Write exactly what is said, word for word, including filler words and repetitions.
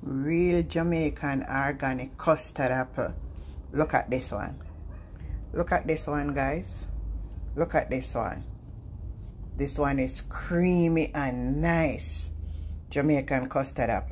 Real Jamaican organic custard apple. Look at this one. Look at this one, guys. Look at this one. This one is creamy and nice. Jamaican custard apple.